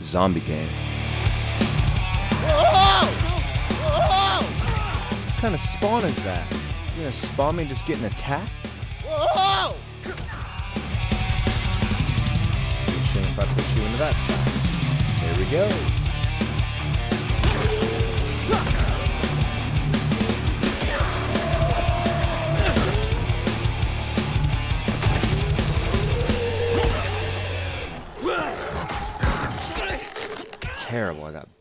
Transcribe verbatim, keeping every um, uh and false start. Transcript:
zombie game. Whoa! Whoa! What kind of spawn is that? You gonna spawn me just getting attacked? Whoa! Shame if I push you into that side. There we go. Terrible, I got